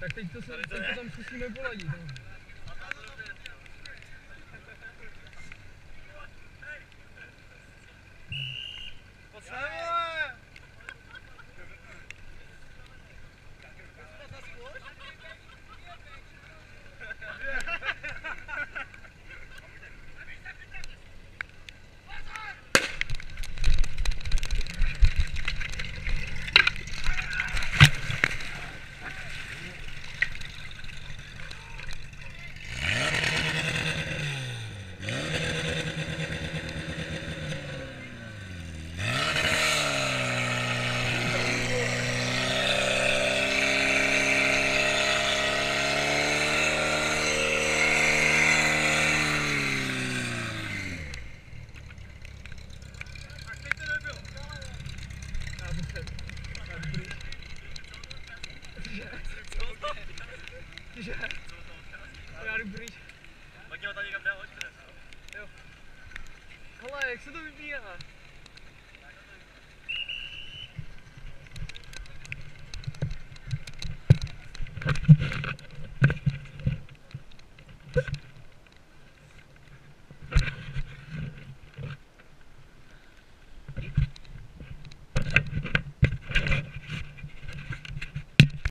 Tak teď to tam zkusíme poladit. Já jdu pryč. Tak jo, tady někam jde, hoď. Jo. Hele, jak se to vybírá?